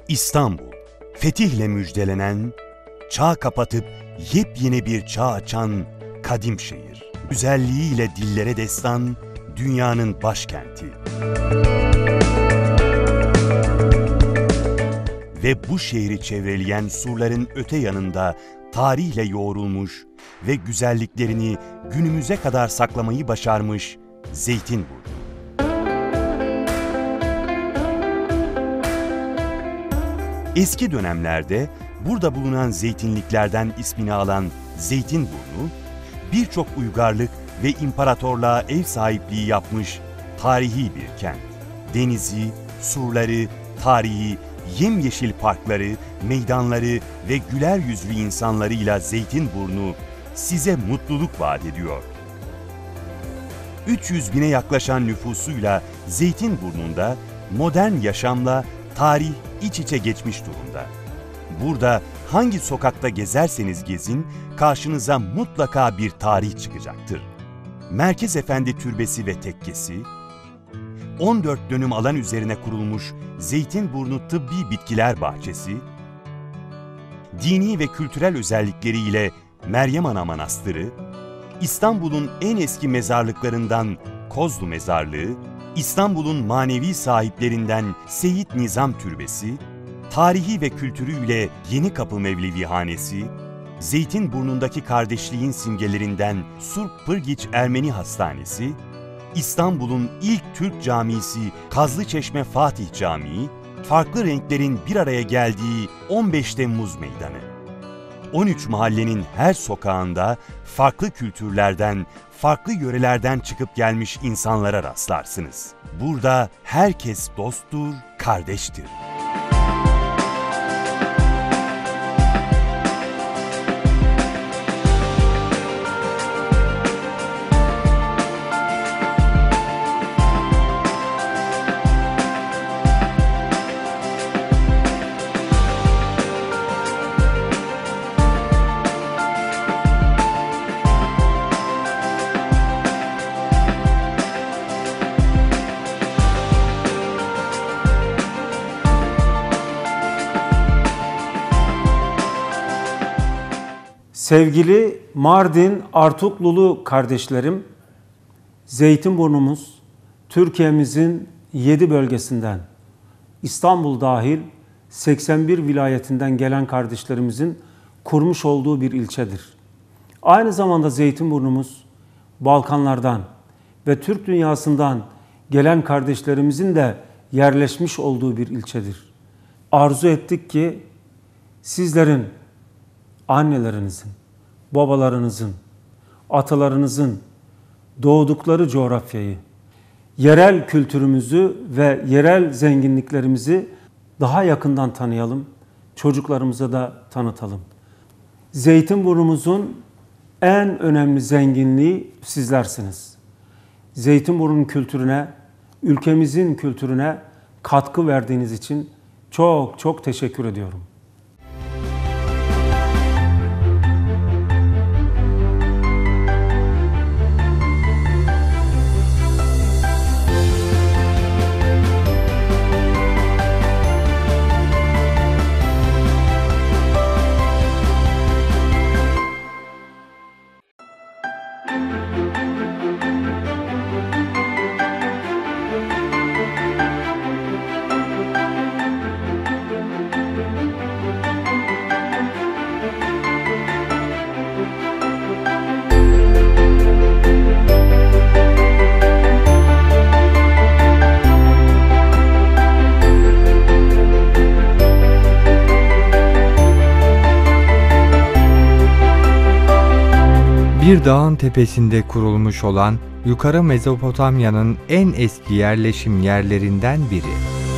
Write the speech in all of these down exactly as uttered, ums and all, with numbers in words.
İstanbul, fetihle müjdelenen, çağ kapatıp yepyeni bir çağ açan kadim şehir. Güzelliğiyle dillere destan, dünyanın başkenti. Ve bu şehri çevreleyen surların öte yanında tarihle yoğrulmuş ve güzelliklerini günümüze kadar saklamayı başarmış Zeytinburnu. Eski dönemlerde burada bulunan zeytinliklerden ismini alan Zeytinburnu, birçok uygarlık ve imparatorluğa ev sahipliği yapmış tarihi bir kent. Denizi, surları, tarihi, yemyeşil parkları, meydanları ve güler yüzlü insanlarıyla Zeytinburnu size mutluluk vaat ediyor. üç yüz bine yaklaşan nüfusuyla Zeytinburnu'nda modern yaşamla tarih iç içe geçmiş durumda. Burada hangi sokakta gezerseniz gezin, karşınıza mutlaka bir tarih çıkacaktır. Merkez Efendi Türbesi ve Tekkesi, on dört dönüm alan üzerine kurulmuş Zeytinburnu Tıbbi Bitkiler Bahçesi, dini ve kültürel özellikleriyle Meryem Ana Manastırı, İstanbul'un en eski mezarlıklarından Kozlu Mezarlığı, İstanbul'un manevi sahiplerinden Seyit Nizam Türbesi, tarihi ve kültürüyle Yenikapı Mevlevihanesi, Zeytinburnu'ndaki kardeşliğin simgelerinden Surp Pırgiç Ermeni Hastanesi, İstanbul'un ilk Türk camisi Kazlıçeşme Fatih Camii, farklı renklerin bir araya geldiği on beş Temmuz Meydanı. on üç mahallenin her sokağında farklı kültürlerden, farklı yörelerden çıkıp gelmiş insanlara rastlarsınız. Burada herkes dosttur, kardeştir. Sevgili Mardin Artuklulu kardeşlerim, Zeytinburnumuz Türkiye'mizin yedi bölgesinden, İstanbul dahil seksen bir vilayetinden gelen kardeşlerimizin kurmuş olduğu bir ilçedir. Aynı zamanda Zeytinburnumuz Balkanlardan ve Türk dünyasından gelen kardeşlerimizin de yerleşmiş olduğu bir ilçedir. Arzu ettik ki sizlerin, annelerinizin, babalarınızın, atalarınızın doğdukları coğrafyayı, yerel kültürümüzü ve yerel zenginliklerimizi daha yakından tanıyalım, çocuklarımıza da tanıtalım. Zeytinburnumuzun en önemli zenginliği sizlersiniz. Zeytinburnu'nun kültürüne, ülkemizin kültürüne katkı verdiğiniz için çok çok teşekkür ediyorum. Bir dağın tepesinde kurulmuş olan Yukarı Mezopotamya'nın en eski yerleşim yerlerinden biri.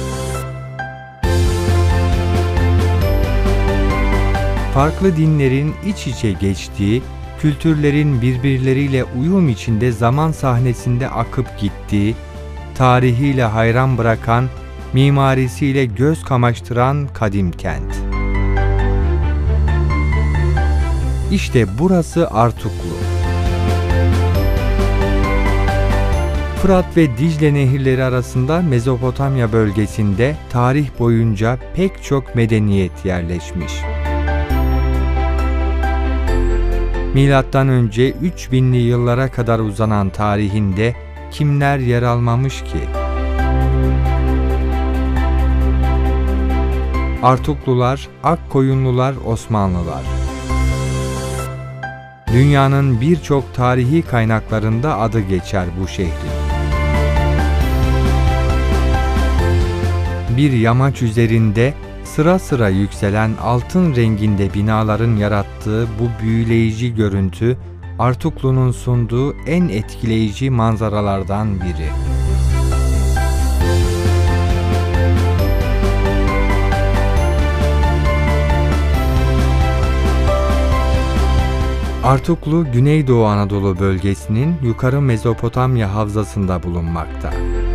Farklı dinlerin iç içe geçtiği, kültürlerin birbirleriyle uyum içinde zaman sahnesinde akıp gittiği, tarihiyle hayran bırakan, mimarisiyle göz kamaştıran kadim kent. İşte burası Artuklu. Fırat ve Dicle nehirleri arasında Mezopotamya bölgesinde tarih boyunca pek çok medeniyet yerleşmiş. Milattan önce üç binli yıllara kadar uzanan tarihinde kimler yer almamış ki? Artuklular, Akkoyunlular, Osmanlılar. Dünyanın birçok tarihi kaynaklarında adı geçer bu şehrin. Bir yamaç üzerinde sıra sıra yükselen altın renginde binaların yarattığı bu büyüleyici görüntü, Artuklu'nun sunduğu en etkileyici manzaralardan biri. Artuklu, Güneydoğu Anadolu bölgesinin Yukarı Mezopotamya havzasında bulunmakta.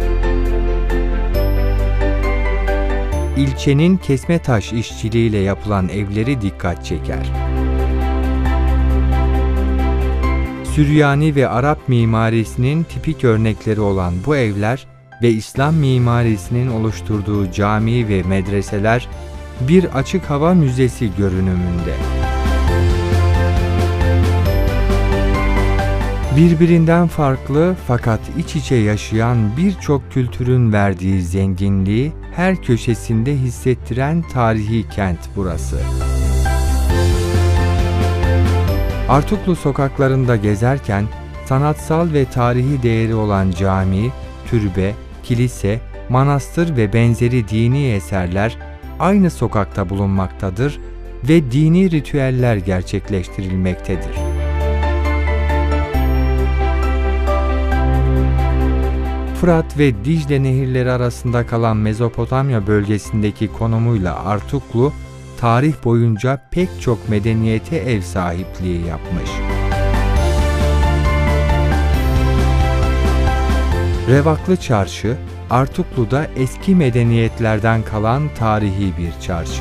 İlçenin kesme taş işçiliğiyle yapılan evleri dikkat çeker. Süryani ve Arap mimarisinin tipik örnekleri olan bu evler ve İslam mimarisinin oluşturduğu cami ve medreseler bir açık hava müzesi görünümünde. Birbirinden farklı fakat iç içe yaşayan birçok kültürün verdiği zenginliği her köşesinde hissettiren tarihi kent burası. Artuklu sokaklarında gezerken sanatsal ve tarihi değeri olan cami, türbe, kilise, manastır ve benzeri dini eserler aynı sokakta bulunmaktadır ve dini ritüeller gerçekleştirilmektedir. Fırat ve Dicle nehirleri arasında kalan Mezopotamya bölgesindeki konumuyla Artuklu, tarih boyunca pek çok medeniyete ev sahipliği yapmış. Revaklı Çarşı, Artuklu'da eski medeniyetlerden kalan tarihi bir çarşı.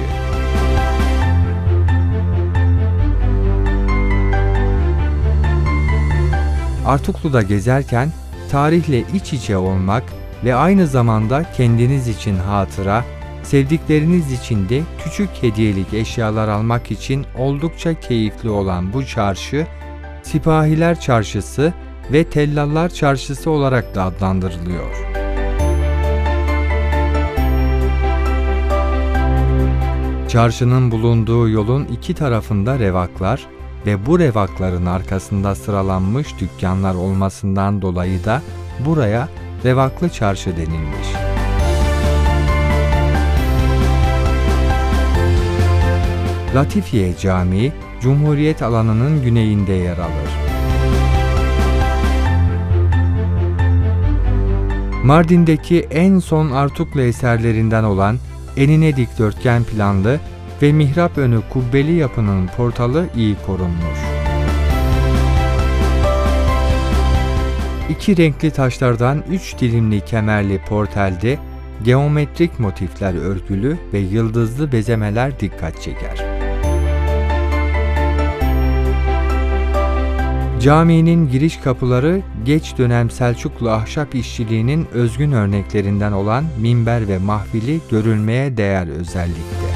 Artuklu'da gezerken tarihle iç içe olmak ve aynı zamanda kendiniz için hatıra, sevdikleriniz için de küçük hediyelik eşyalar almak için oldukça keyifli olan bu çarşı, Sipahiler Çarşısı ve Tellallar Çarşısı olarak da adlandırılıyor. Çarşının bulunduğu yolun iki tarafında revaklar ve bu revakların arkasında sıralanmış dükkanlar olmasından dolayı da buraya Revaklı Çarşı denilmiş. Latifiye Camii, Cumhuriyet alanının güneyinde yer alır. Mardin'deki en son Artuklu eserlerinden olan enine dikdörtgen planlı ve mihrap önü kubbeli yapının portalı iyi korunmuş. İki renkli taşlardan üç dilimli kemerli portalde geometrik motifler örgülü ve yıldızlı bezemeler dikkat çeker. Caminin giriş kapıları geç dönem Selçuklu ahşap işçiliğinin özgün örneklerinden olan minber ve mahfili görülmeye değer özellikte.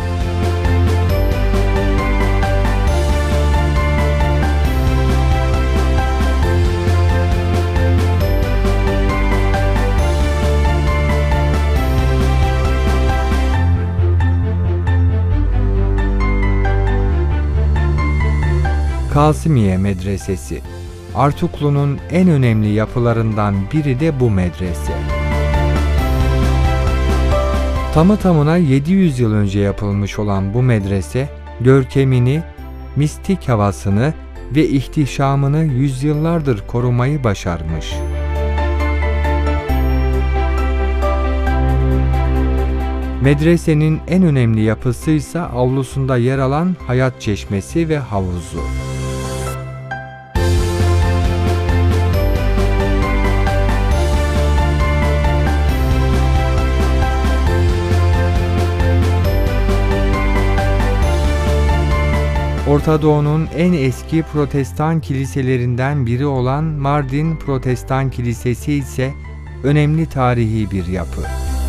Kasimiye Medresesi, Artuklu'nun en önemli yapılarından biri de bu medrese. Tamı tamına yedi yüz yıl önce yapılmış olan bu medrese, görkemini, mistik havasını ve ihtişamını yüzyıllardır korumayı başarmış. Medresenin en önemli yapısı ise avlusunda yer alan Hayat Çeşmesi ve havuzu. Orta Doğu'nun en eski Protestan kiliselerinden biri olan Mardin Protestan Kilisesi ise önemli tarihi bir yapı.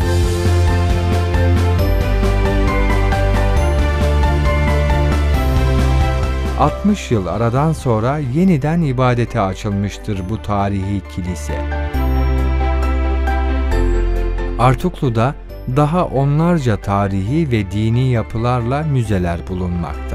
altmış yıl aradan sonra yeniden ibadete açılmıştır bu tarihi kilise. Artuklu'da daha onlarca tarihi ve dini yapılarla müzeler bulunmakta.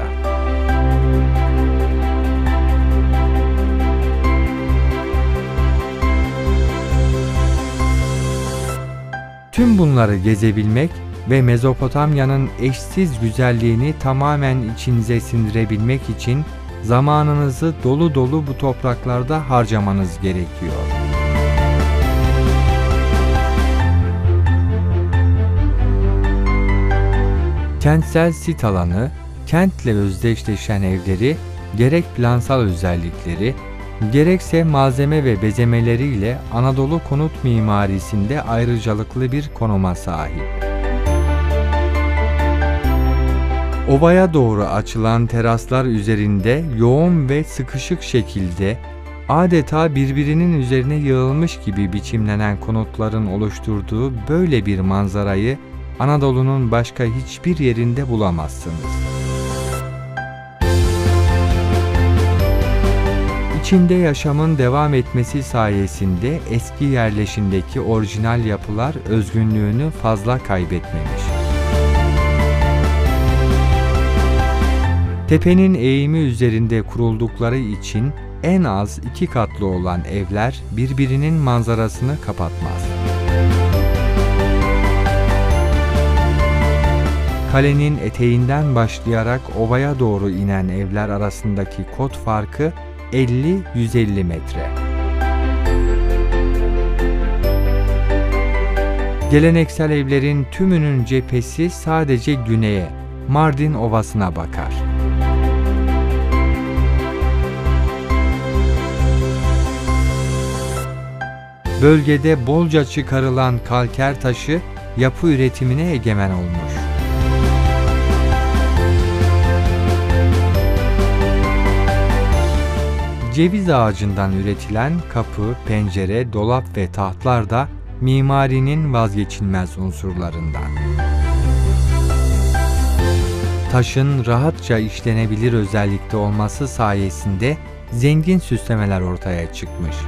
Tüm bunları gezebilmek ve Mezopotamya'nın eşsiz güzelliğini tamamen içinize sindirebilmek için zamanınızı dolu dolu bu topraklarda harcamanız gerekiyor. Kentsel sit alanı, kentle özdeşleşen evleri, gerek plansal özellikleri, gerekse malzeme ve bezemeleriyle Anadolu konut mimarisinde ayrıcalıklı bir konuma sahip. Ovaya doğru açılan teraslar üzerinde yoğun ve sıkışık şekilde adeta birbirinin üzerine yığılmış gibi biçimlenen konutların oluşturduğu böyle bir manzarayı Anadolu'nun başka hiçbir yerinde bulamazsınız. İçinde yaşamın devam etmesi sayesinde eski yerleşimdeki orijinal yapılar özgünlüğünü fazla kaybetmemiş. Tepenin eğimi üzerinde kuruldukları için en az iki katlı olan evler birbirinin manzarasını kapatmaz. Kalenin eteğinden başlayarak ovaya doğru inen evler arasındaki kod farkı elli yüz elli metre. Geleneksel evlerin tümünün cephesi sadece güneye, Mardin Ovası'na bakar. Bölgede bolca çıkarılan kalker taşı yapı üretimine egemen olmuş. Ceviz ağacından üretilen kapı, pencere, dolap ve tahtlar da mimarinin vazgeçilmez unsurlarından. Taşın rahatça işlenebilir özellikte olması sayesinde zengin süslemeler ortaya çıkmış.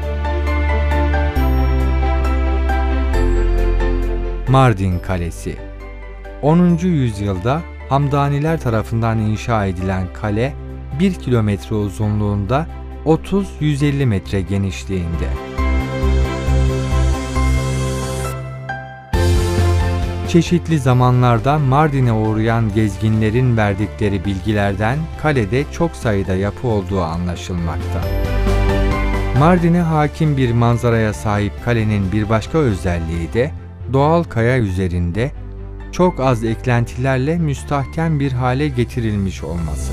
Mardin Kalesi onuncu yüzyılda Hamdaniler tarafından inşa edilen kale bir kilometre uzunluğunda, otuz yüz elli metre genişliğinde. Çeşitli zamanlarda Mardin'e uğrayan gezginlerin verdikleri bilgilerden kalede çok sayıda yapı olduğu anlaşılmakta. Mardin'e hakim bir manzaraya sahip kalenin bir başka özelliği de doğal kaya üzerinde çok az eklentilerle müstahkem bir hale getirilmiş olması.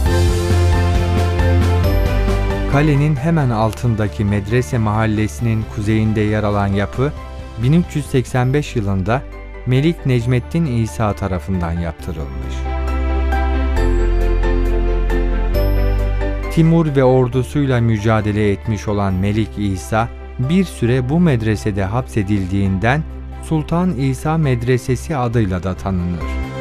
Kalenin hemen altındaki Medrese Mahallesi'nin kuzeyinde yer alan yapı, bin üç yüz seksen beş yılında Melik Necmettin İsa tarafından yaptırılmış. Timur ve ordusuyla mücadele etmiş olan Melik İsa, bir süre bu medresede hapsedildiğinden Sultan İsa Medresesi adıyla da tanınır.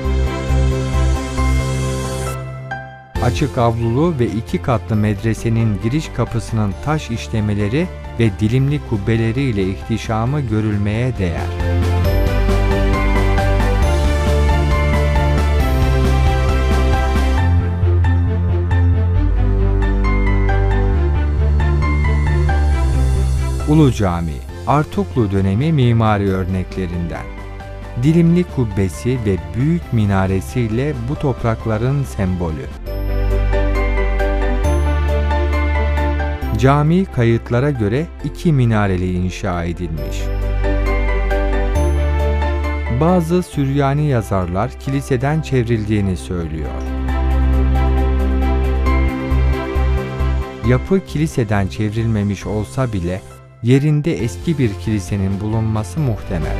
Açık avlulu ve iki katlı medresenin giriş kapısının taş işlemeleri ve dilimli kubbeleriyle ihtişamı görülmeye değer. Ulu Cami, Artuklu dönemi mimari örneklerinden. Dilimli kubbesi ve büyük minaresiyle bu toprakların sembolü. Cami kayıtlara göre iki minareli inşa edilmiş. Bazı Süryani yazarlar kiliseden çevrildiğini söylüyor. Yapı kiliseden çevrilmemiş olsa bile yerinde eski bir kilisenin bulunması muhtemel.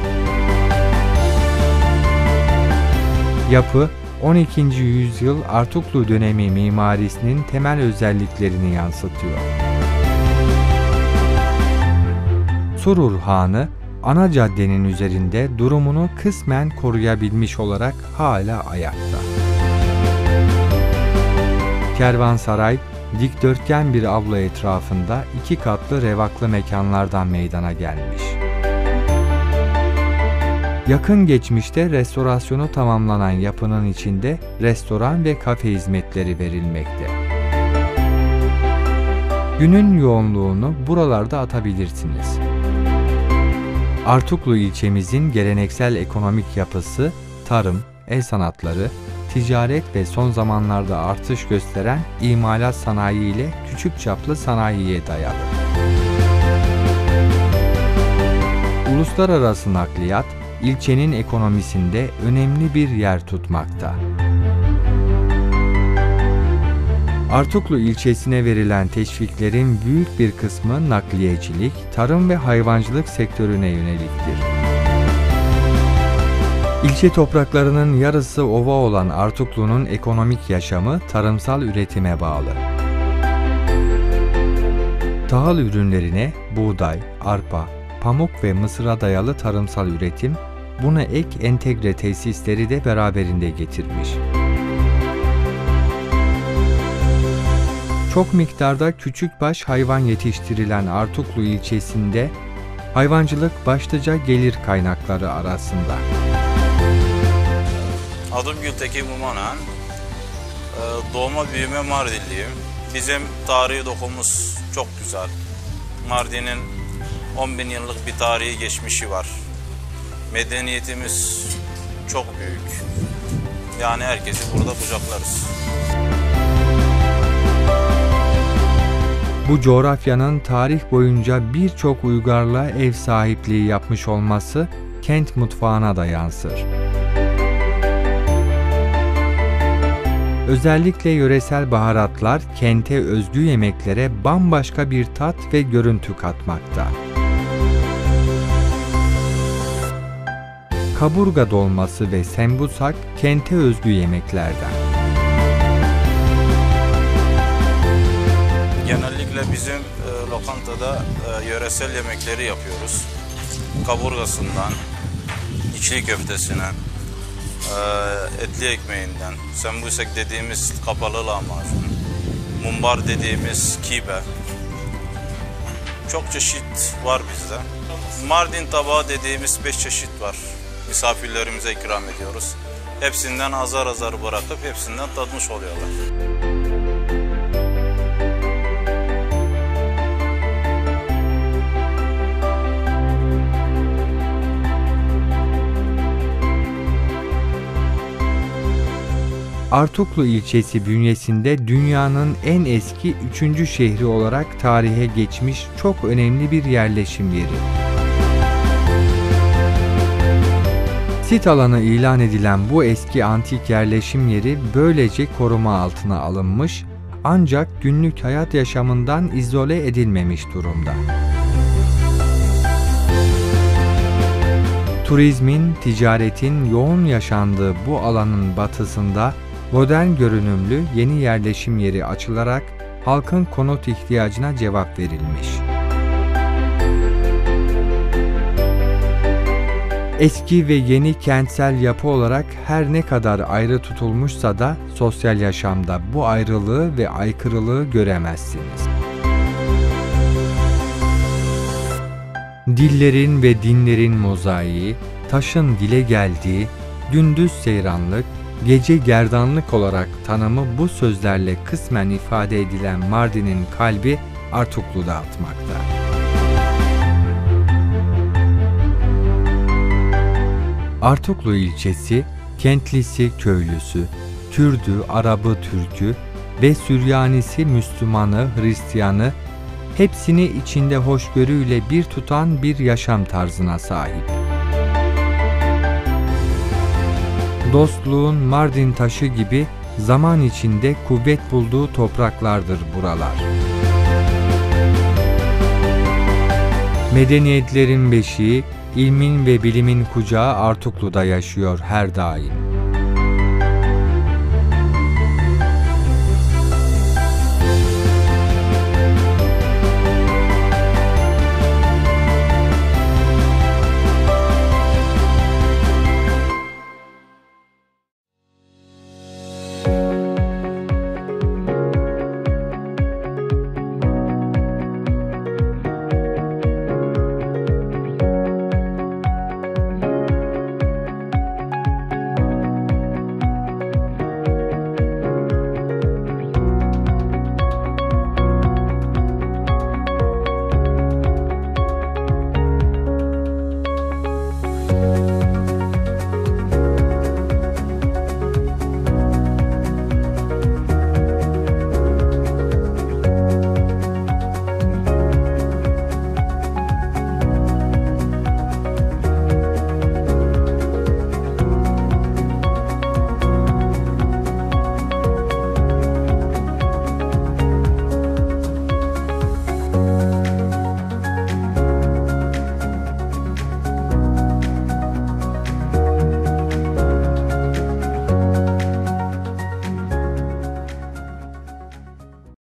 Yapı on ikinci yüzyıl Artuklu dönemi mimarisinin temel özelliklerini yansıtıyor. Surur Hanı, ana caddenin üzerinde durumunu kısmen koruyabilmiş olarak hala ayakta. Kervansaray, dikdörtgen bir avlu etrafında iki katlı revaklı mekanlardan meydana gelmiş. Yakın geçmişte restorasyonu tamamlanan yapının içinde restoran ve kafe hizmetleri verilmekte. Günün yoğunluğunu buralarda atabilirsiniz. Artuklu ilçemizin geleneksel ekonomik yapısı, tarım, el sanatları, ticaret ve son zamanlarda artış gösteren imalat sanayi ile küçük çaplı sanayiye dayalı. Uluslararası nakliyat, ilçenin ekonomisinde önemli bir yer tutmakta. Artuklu ilçesine verilen teşviklerin büyük bir kısmı nakliyecilik, tarım ve hayvancılık sektörüne yöneliktir. İlçe topraklarının yarısı ova olan Artuklu'nun ekonomik yaşamı tarımsal üretime bağlı. Tahıl ürünlerine buğday, arpa, pamuk ve mısıra dayalı tarımsal üretim, buna ek entegre tesisleri de beraberinde getirmiş. Çok miktarda küçükbaş hayvan yetiştirilen Artuklu ilçesinde hayvancılık başlıca gelir kaynakları arasında. Adım Gültekin Mumanan, doğma büyüme Mardinliyim. Bizim tarihi dokumuz çok güzel. Mardin'in on bin yıllık bir tarihi geçmişi var. Medeniyetimiz çok büyük. Yani herkesi burada kucaklarız. Bu coğrafyanın tarih boyunca birçok uygarlığa ev sahipliği yapmış olması kent mutfağına da yansır. Özellikle yöresel baharatlar kente özgü yemeklere bambaşka bir tat ve görüntü katmakta. Kaburga dolması ve sembusak kente özgü yemeklerden. Genellikle bizim e, lokantada e, yöresel yemekleri yapıyoruz. Kaburgasından, içli köftesine, e, etli ekmeğinden, sembusek dediğimiz kapalı lahmacun, mumbar dediğimiz kibe. Çok çeşit var bizde. Mardin tabağı dediğimiz beş çeşit var. Misafirlerimize ikram ediyoruz. Hepsinden azar azar bırakıp hepsinden tadmış oluyorlar. Artuklu ilçesi bünyesinde dünyanın en eski üçüncü şehri olarak tarihe geçmiş çok önemli bir yerleşim yeri. Sit alanı ilan edilen bu eski antik yerleşim yeri böylece koruma altına alınmış ancak günlük hayat yaşamından izole edilmemiş durumda. Turizmin, ticaretin yoğun yaşandığı bu alanın batısında modern görünümlü yeni yerleşim yeri açılarak halkın konut ihtiyacına cevap verilmiş. Eski ve yeni kentsel yapı olarak her ne kadar ayrı tutulmuşsa da sosyal yaşamda bu ayrılığı ve aykırılığı göremezsiniz. Dillerin ve dinlerin mozaiği, taşın dile geldiği, gündüz seyranlık, gece gerdanlık olarak tanımı bu sözlerle kısmen ifade edilen Mardin'in kalbi Artuklu'da atmakta. Artuklu ilçesi, kentlisi köylüsü, Kürdü, Arabı, Türkü ve Süryanisi, Müslümanı, Hristiyanı hepsini içinde hoşgörüyle bir tutan bir yaşam tarzına sahip. Dostluğun Mardin taşı gibi zaman içinde kuvvet bulduğu topraklardır buralar. Medeniyetlerin beşiği, ilmin ve bilimin kucağı Artuklu'da yaşıyor her daim.